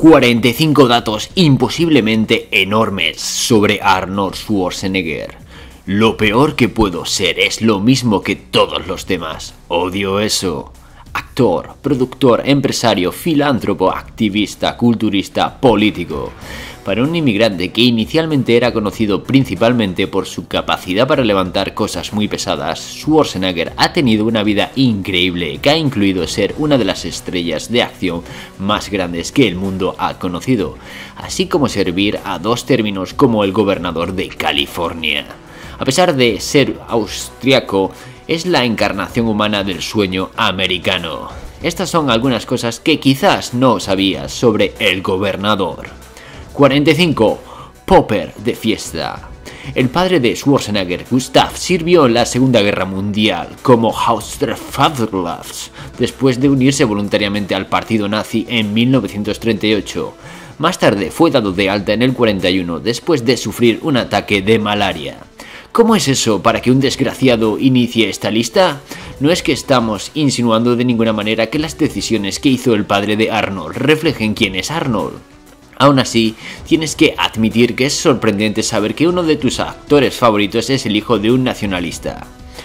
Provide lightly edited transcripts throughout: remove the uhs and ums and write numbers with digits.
45 datos imposiblemente enormes sobre Arnold Schwarzenegger. Lo peor que puedo ser es lo mismo que todos los demás. Odio eso. Actor, productor, empresario, filántropo, activista, culturista, político. Para un inmigrante que inicialmente era conocido principalmente por su capacidad para levantar cosas muy pesadas, Schwarzenegger ha tenido una vida increíble que ha incluido ser una de las estrellas de acción más grandes que el mundo ha conocido, así como servir a dos términos como el gobernador de California. A pesar de ser austriaco, es la encarnación humana del sueño americano. Estas son algunas cosas que quizás no sabías sobre el gobernador. 45. Popper de fiesta. El padre de Schwarzenegger, Gustav, sirvió en la Segunda Guerra Mundial como Hausvaterlass después de unirse voluntariamente al partido nazi en 1938. Más tarde fue dado de alta en el 41 después de sufrir un ataque de malaria. ¿Cómo es eso para que un desgraciado inicie esta lista? No es que estamos insinuando de ninguna manera que las decisiones que hizo el padre de Arnold reflejen quién es Arnold. Aún así, tienes que admitir que es sorprendente saber que uno de tus actores favoritos es el hijo de un nacionalista.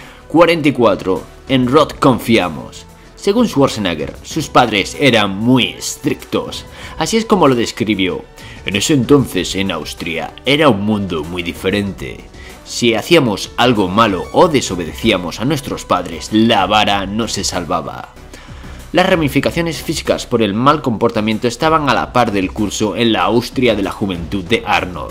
44. En Roth confiamos. Según Schwarzenegger, sus padres eran muy estrictos. Así es como lo describió. En ese entonces, en Austria, era un mundo muy diferente. Si hacíamos algo malo o desobedecíamos a nuestros padres, la vara no se salvaba. Las ramificaciones físicas por el mal comportamiento estaban a la par del curso en la Austria de la juventud de Arnold.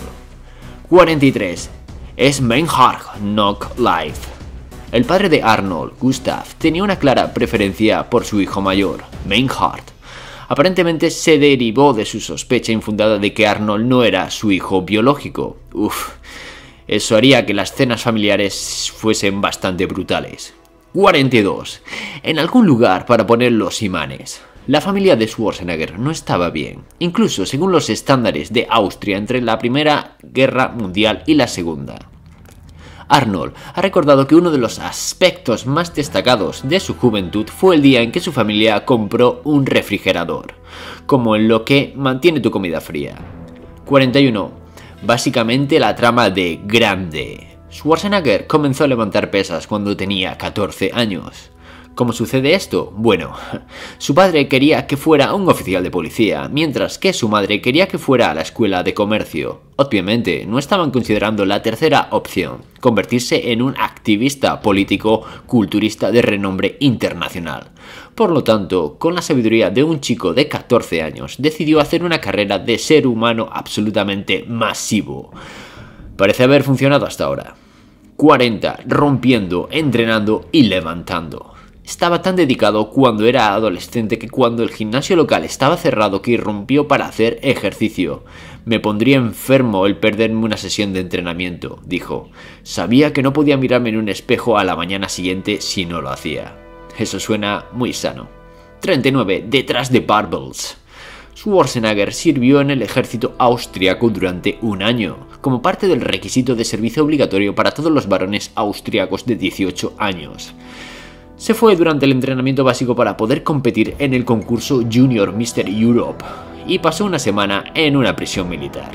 43. Es Meinhard noch Life. El padre de Arnold, Gustav, tenía una clara preferencia por su hijo mayor, Meinhard. Aparentemente se derivó de su sospecha infundada de que Arnold no era su hijo biológico. Eso haría que las cenas familiares fuesen bastante brutales. 42. En algún lugar para poner los imanes. La familia de Schwarzenegger no estaba bien, incluso según los estándares de Austria entre la Primera Guerra Mundial y la Segunda. Arnold ha recordado que uno de los aspectos más destacados de su juventud fue el día en que su familia compró un refrigerador, como en lo que mantiene tu comida fría. 41. Básicamente la trama de Grande. Schwarzenegger comenzó a levantar pesas cuando tenía 14 años. ¿Cómo sucede esto? Bueno, su padre quería que fuera un oficial de policía, mientras que su madre quería que fuera a la escuela de comercio. Obviamente, no estaban considerando la tercera opción, convertirse en un activista político culturista de renombre internacional. Por lo tanto, con la sabiduría de un chico de 14 años, decidió hacer una carrera de ser humano absolutamente masivo. Parece haber funcionado hasta ahora. 40. Rompiendo, entrenando y levantando. Estaba tan dedicado cuando era adolescente que cuando el gimnasio local estaba cerrado que irrumpió para hacer ejercicio. Me pondría enfermo el perderme una sesión de entrenamiento, dijo. Sabía que no podía mirarme en un espejo a la mañana siguiente si no lo hacía. Eso suena muy sano. 39. Detrás de barbells. Schwarzenegger sirvió en el ejército austriaco durante un año, como parte del requisito de servicio obligatorio para todos los varones austriacos de 18 años. Se fue durante el entrenamiento básico para poder competir en el concurso Junior Mr. Europe y pasó una semana en una prisión militar.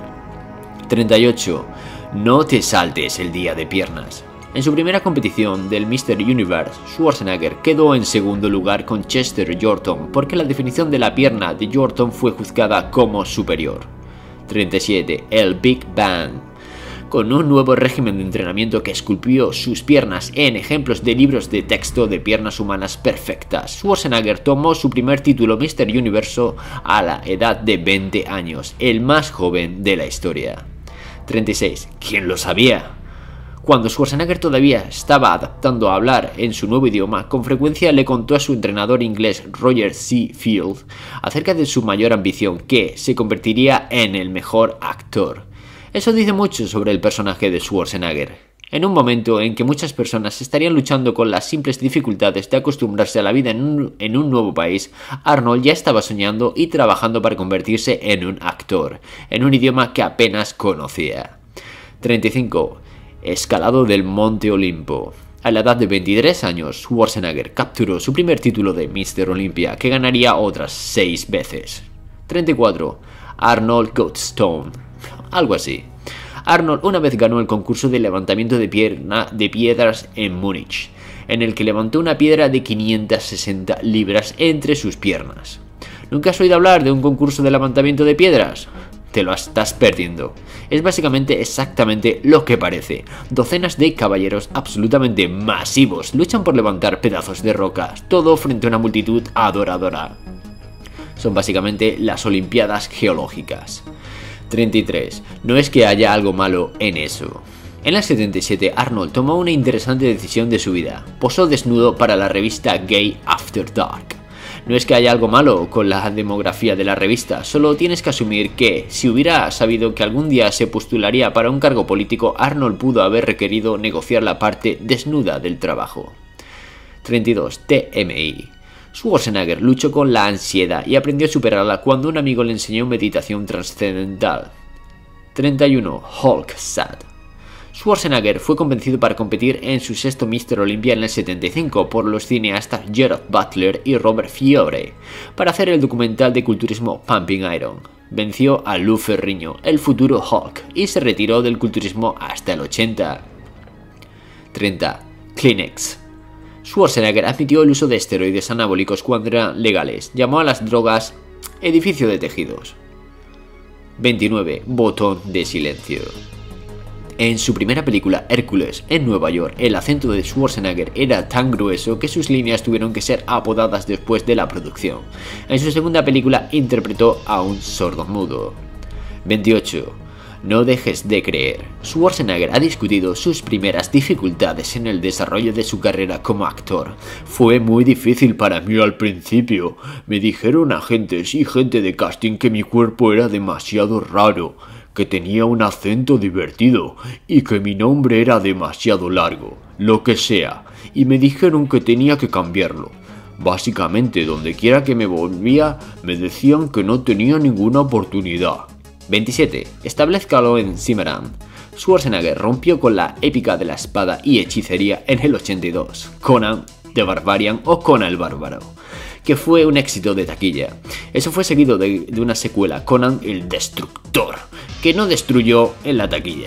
38. No te saltes el día de piernas. En su primera competición del Mr. Universe, Schwarzenegger quedó en segundo lugar con Chester Jordan porque la definición de la pierna de Jordan fue juzgada como superior. 37. El Big Bang. Con un nuevo régimen de entrenamiento que esculpió sus piernas en ejemplos de libros de texto de piernas humanas perfectas, Schwarzenegger tomó su primer título Mr. Universo a la edad de 20 años, el más joven de la historia. 36. ¿Quién lo sabía? Cuando Schwarzenegger todavía estaba adaptando a hablar en su nuevo idioma, con frecuencia le contó a su entrenador inglés Roger C. Field acerca de su mayor ambición, que se convertiría en el mejor actor. Eso dice mucho sobre el personaje de Schwarzenegger. En un momento en que muchas personas estarían luchando con las simples dificultades de acostumbrarse a la vida en un nuevo país, Arnold ya estaba soñando y trabajando para convertirse en un actor, en un idioma que apenas conocía. 35. Escalado del Monte Olimpo. A la edad de 23 años, Schwarzenegger capturó su primer título de Mr. Olympia, que ganaría otras 6 veces. 34. Arnold Goldstone. Algo así. Arnold una vez ganó el concurso de levantamiento de piedras en Múnich, en el que levantó una piedra de 560 libras entre sus piernas. ¿Nunca has oído hablar de un concurso de levantamiento de piedras? Te lo estás perdiendo. Es básicamente exactamente lo que parece. Docenas de caballeros absolutamente masivos luchan por levantar pedazos de rocas, todo frente a una multitud adoradora. Son básicamente las Olimpiadas Geológicas. 33. No es que haya algo malo en eso. En el 77, Arnold tomó una interesante decisión de su vida. Posó desnudo para la revista Gay After Dark. No es que haya algo malo con la demografía de la revista, solo tienes que asumir que, si hubiera sabido que algún día se postularía para un cargo político, Arnold pudo haber requerido negociar la parte desnuda del trabajo. 32. TMI. Schwarzenegger luchó con la ansiedad y aprendió a superarla cuando un amigo le enseñó meditación trascendental. 31. Hulk Sad. Schwarzenegger fue convencido para competir en su sexto Mr. Olympia en el 75 por los cineastas Gerard Butler y Robert Fiore para hacer el documental de culturismo Pumping Iron. Venció a Lou Ferrigno, el futuro Hulk, y se retiró del culturismo hasta el 80. 30. Kleenex. Schwarzenegger admitió el uso de esteroides anabólicos cuando eran legales. Llamó a las drogas edificio de tejidos. 29. Botón de silencio. En su primera película, Hércules, en Nueva York, el acento de Schwarzenegger era tan grueso que sus líneas tuvieron que ser apodadas después de la producción. En su segunda película interpretó a un sordomudo. 28. No dejes de creer. Schwarzenegger ha discutido sus primeras dificultades en el desarrollo de su carrera como actor. Fue muy difícil para mí al principio. Me dijeron agentes y gente de casting que mi cuerpo era demasiado raro, que tenía un acento divertido y que mi nombre era demasiado largo, lo que sea, y me dijeron que tenía que cambiarlo. Básicamente, donde quiera que me volvía, me decían que no tenía ninguna oportunidad. 27. Establezcalo en Cimarán. Schwarzenegger rompió con la épica de la espada y hechicería en el 82, Conan the Barbarian o Conan el Bárbaro, que fue un éxito de taquilla. Eso fue seguido de una secuela, Conan el Destructor, que no destruyó en la taquilla.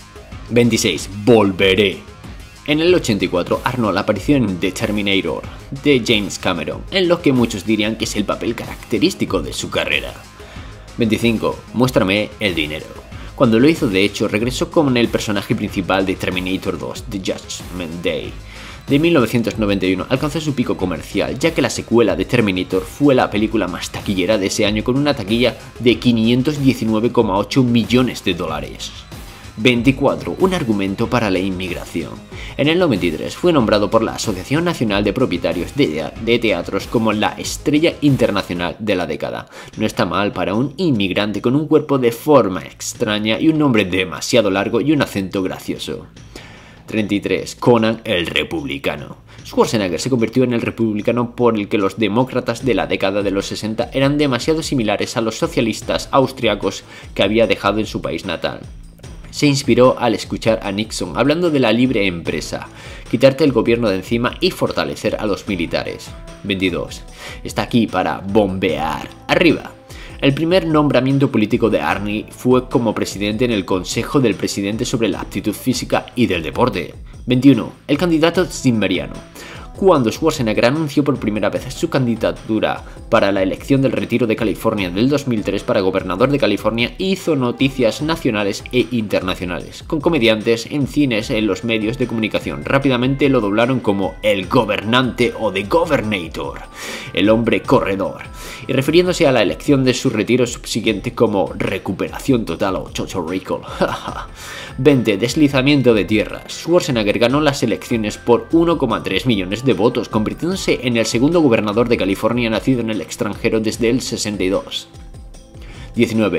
26. Volveré. En el 84, Arnold apareció en The Terminator, de James Cameron, en lo que muchos dirían que es el papel característico de su carrera. 25. Muéstrame el dinero. Cuando lo hizo, de hecho, regresó como el personaje principal de Terminator 2, The Judgment Day. De 1991 alcanzó su pico comercial, ya que la secuela de Terminator fue la película más taquillera de ese año con una taquilla de 519,8 millones de dólares. 24. Un argumento para la inmigración. En el 93 fue nombrado por la Asociación Nacional de Propietarios de Teatros como la estrella internacional de la década. No está mal para un inmigrante con un cuerpo de forma extraña y un nombre demasiado largo y un acento gracioso. 33. Conan el Republicano. Schwarzenegger se convirtió en el republicano por el que los demócratas de la década de los 60 eran demasiado similares a los socialistas austriacos que había dejado en su país natal. Se inspiró al escuchar a Nixon hablando de la libre empresa, quitarte el gobierno de encima y fortalecer a los militares. 22. Está aquí para bombear. Arriba. El primer nombramiento político de Arnie fue como presidente en el Consejo del Presidente sobre la Aptitud Física y del Deporte. 21. El candidato cimmeriano. Cuando Schwarzenegger anunció por primera vez su candidatura para la elección del retiro de California del 2003 para gobernador de California, hizo noticias nacionales e internacionales, con comediantes en cines en los medios de comunicación. Rápidamente lo doblaron como el gobernante o The Governator, el hombre corredor, y refiriéndose a la elección de su retiro subsiguiente como recuperación total o Total Recall. 20. Deslizamiento de tierras. Schwarzenegger ganó las elecciones por 1,3 millones de votos, convirtiéndose en el segundo gobernador de California nacido en el extranjero desde el 62. 19.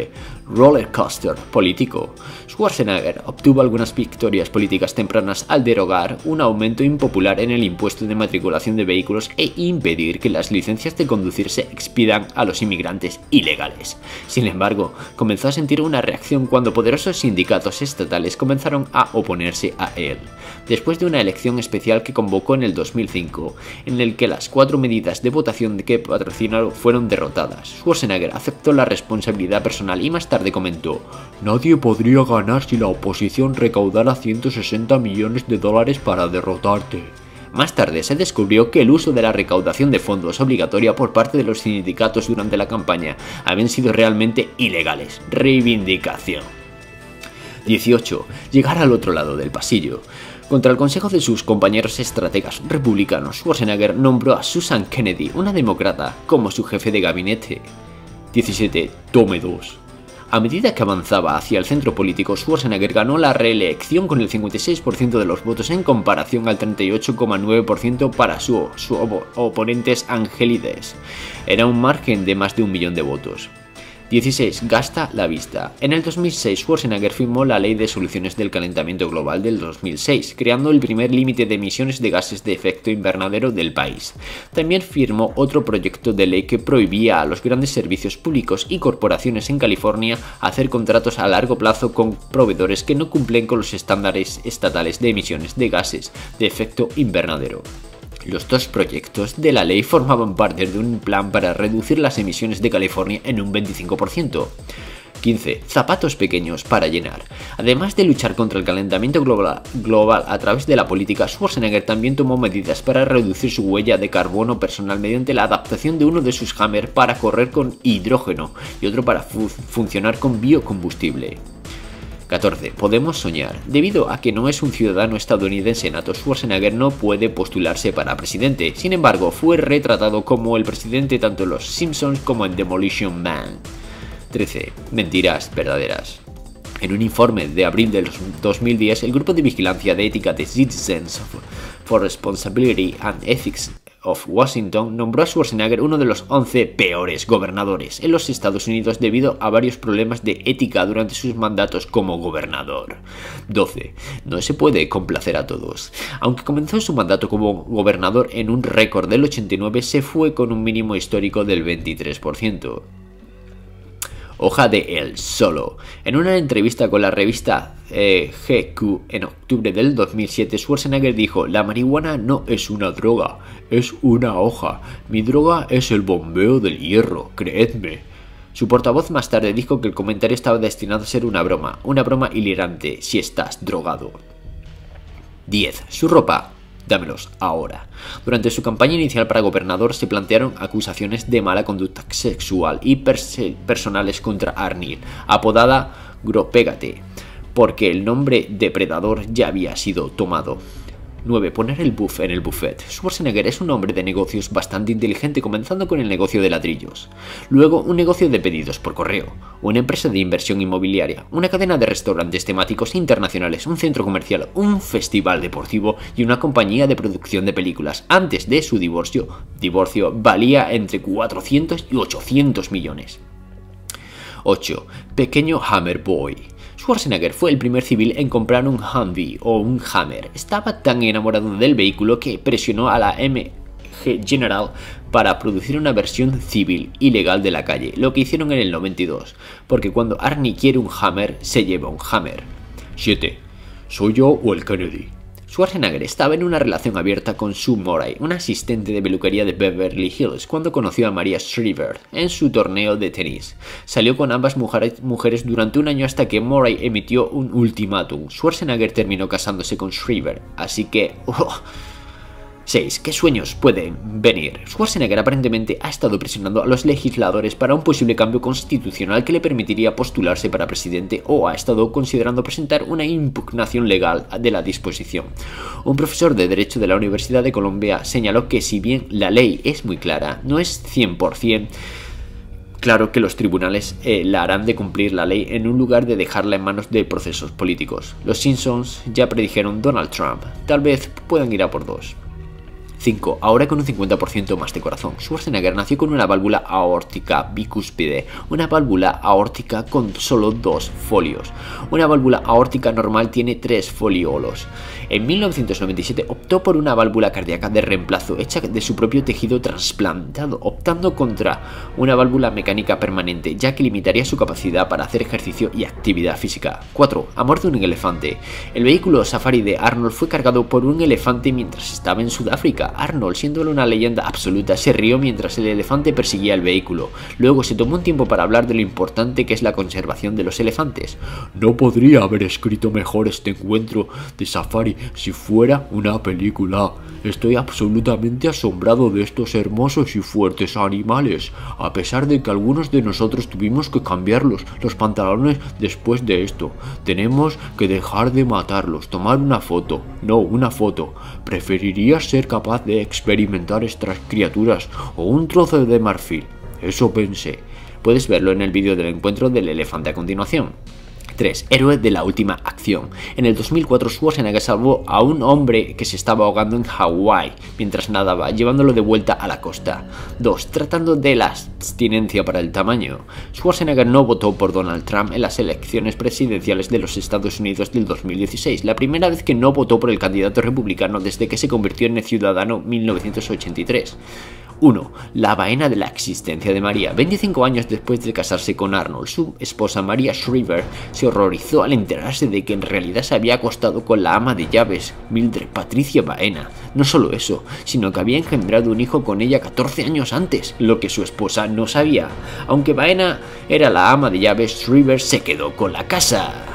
Roller coaster político. Schwarzenegger obtuvo algunas victorias políticas tempranas al derogar un aumento impopular en el impuesto de matriculación de vehículos e impedir que las licencias de conducir se expidan a los inmigrantes ilegales. Sin embargo, comenzó a sentir una reacción cuando poderosos sindicatos estatales comenzaron a oponerse a él. Después de una elección especial que convocó en el 2005, en el que las 4 medidas de votación que patrocinaron fueron derrotadas, Schwarzenegger aceptó la responsabilidad personal y más tarde comentó: "Nadie podría ganar si la oposición recaudara 160 millones de dólares para derrotarte". Más tarde se descubrió que el uso de la recaudación de fondos obligatoria por parte de los sindicatos durante la campaña habían sido realmente ilegales. Reivindicación. 18. Llegar al otro lado del pasillo. Contra el consejo de sus compañeros estrategas republicanos, Schwarzenegger nombró a Susan Kennedy, una demócrata, como su jefe de gabinete. 17. Tome 2. A medida que avanzaba hacia el centro político, Schwarzenegger ganó la reelección con el 56% de los votos en comparación al 38,9% para su oponentes Angelides. Era un margen de más de 1 millón de votos. 16. Gasta la vista. En el 2006, Schwarzenegger firmó la Ley de Soluciones del Calentamiento Global del 2006, creando el primer límite de emisiones de gases de efecto invernadero del país. También firmó otro proyecto de ley que prohibía a los grandes servicios públicos y corporaciones en California hacer contratos a largo plazo con proveedores que no cumplen con los estándares estatales de emisiones de gases de efecto invernadero. Los dos proyectos de la ley formaban parte de un plan para reducir las emisiones de California en un 25%. 15. Zapatos pequeños para llenar. Además de luchar contra el calentamiento global a través de la política, Schwarzenegger también tomó medidas para reducir su huella de carbono personal mediante la adaptación de uno de sus Hammer para correr con hidrógeno y otro para funcionar con biocombustible. 14. Podemos soñar. Debido a que no es un ciudadano estadounidense nato, Schwarzenegger no puede postularse para presidente. Sin embargo, fue retratado como el presidente tanto en Los Simpsons como en Demolition Man. 13. Mentiras verdaderas. En un informe de abril de 2010, el grupo de vigilancia de ética de Citizens for Responsibility and Ethics of Washington nombró a Schwarzenegger uno de los 11 peores gobernadores en los Estados Unidos debido a varios problemas de ética durante sus mandatos como gobernador. 12. No se puede complacer a todos. Aunque comenzó su mandato como gobernador en un récord del 89, se fue con un mínimo histórico del 23%. Hoja de él solo. En una entrevista con la revista GQ en octubre del 2007, Schwarzenegger dijo: "La marihuana no es una droga, es una hoja. Mi droga es el bombeo del hierro, creedme". Su portavoz más tarde dijo que el comentario estaba destinado a ser una broma hilarante si estás drogado. 10. Su ropa. Dámelos ahora. Durante su campaña inicial para gobernador se plantearon acusaciones de mala conducta sexual y personales contra Arnie, apodada Gropégate, porque el nombre depredador ya había sido tomado. 9. Poner el buff en el buffet. Schwarzenegger es un hombre de negocios bastante inteligente, comenzando con el negocio de ladrillos, luego un negocio de pedidos por correo, una empresa de inversión inmobiliaria, una cadena de restaurantes temáticos internacionales, un centro comercial, un festival deportivo y una compañía de producción de películas. Antes de su divorcio valía entre 400 y 800 millones. 8. Pequeño Hammer Boy. Schwarzenegger fue el primer civil en comprar un Humvee o un Hammer. Estaba tan enamorado del vehículo que presionó a la MG General para producir una versión civil y legal de la calle, lo que hicieron en el 92, porque cuando Arnie quiere un Hammer, se lleva un Hammer. 7. ¿Soy yo o el Kennedy? Schwarzenegger estaba en una relación abierta con Sue Moray, una asistente de peluquería de Beverly Hills, cuando conoció a Maria Shriver en su torneo de tenis. Salió con ambas mujeres durante un año hasta que Moray emitió un ultimátum. Schwarzenegger terminó casándose con Shriver, así que... 6. ¿Qué sueños pueden venir? Schwarzenegger aparentemente ha estado presionando a los legisladores para un posible cambio constitucional que le permitiría postularse para presidente, o ha estado considerando presentar una impugnación legal de la disposición. Un profesor de Derecho de la Universidad de Columbia señaló que si bien la ley es muy clara, no es 100% claro que los tribunales la harán de cumplir la ley en un lugar de dejarla en manos de procesos políticos. Los Simpsons ya predijeron Donald Trump, tal vez puedan ir a por 2. 5. Ahora con un 50% más de corazón. Schwarzenegger nació con una válvula aórtica bicúspide, una válvula aórtica con solo 2 folios. Una válvula aórtica normal tiene 3 foliolos. En 1997 optó por una válvula cardíaca de reemplazo hecha de su propio tejido trasplantado, optando contra una válvula mecánica permanente, ya que limitaría su capacidad para hacer ejercicio y actividad física. 4. Amor de un elefante. El vehículo safari de Arnold fue cargado por un elefante mientras estaba en Sudáfrica. Arnold, siendo una leyenda absoluta, se rió mientras el elefante perseguía el vehículo. Luego se tomó un tiempo para hablar de lo importante que es la conservación de los elefantes. No podría haber escrito mejor este encuentro de safari si fuera una película. Estoy absolutamente asombrado de estos hermosos y fuertes animales, a pesar de que algunos de nosotros tuvimos que cambiarlos los pantalones después de esto. Tenemos que dejar de matarlos. Tomar una foto. No, una foto. ¿Preferirías ser capaz de experimentar estas criaturas o un trozo de marfil? Eso pensé. Puedes verlo en el vídeo del encuentro del elefante a continuación. 3. Héroe de la última acción. En el 2004 Schwarzenegger salvó a un hombre que se estaba ahogando en Hawái mientras nadaba, llevándolo de vuelta a la costa. 2. Tratando de la abstinencia para el tamaño. Schwarzenegger no votó por Donald Trump en las elecciones presidenciales de los Estados Unidos del 2016, la primera vez que no votó por el candidato republicano desde que se convirtió en ciudadano en 1983. 1. La vaina de la existencia de María. 25 años después de casarse con Arnold, su esposa María Shriver se horrorizó al enterarse de que en realidad se había acostado con la ama de llaves, Mildred Patricia Baena. No solo eso, sino que había engendrado un hijo con ella 14 años antes, lo que su esposa no sabía. Aunque Baena era la ama de llaves, Shriver se quedó con la casa.